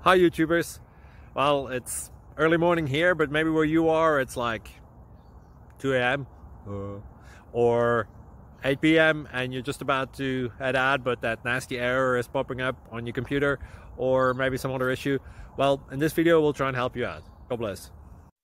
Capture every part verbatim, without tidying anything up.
Hi YouTubers. Well, it's early morning here, but maybe where you are it's like two A M uh, or eight P M and you're just about to head out, but that nasty error is popping up on your computer, or maybe some other issue. Well, in this video we'll try and help you out. God bless.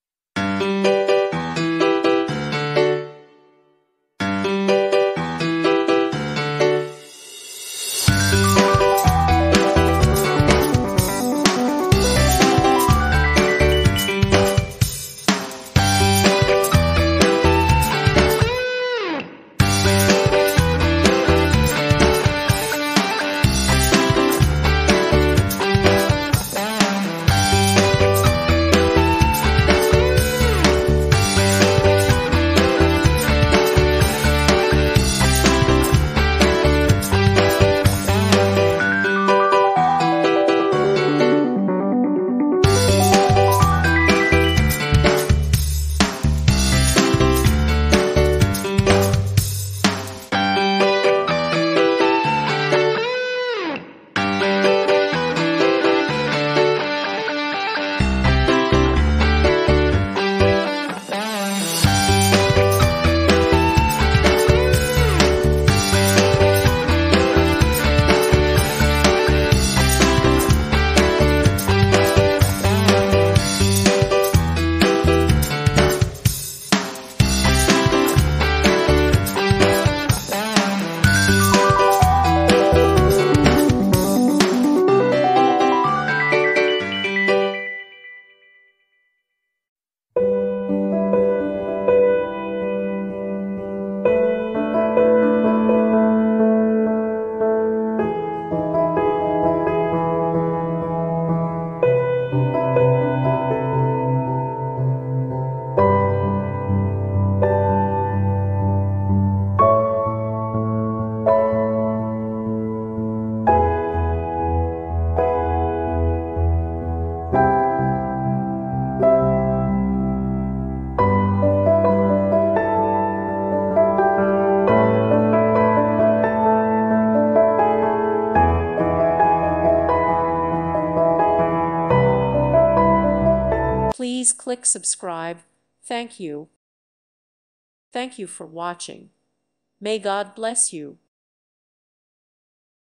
Please click subscribe. Thank you. Thank you for watching. May God bless you.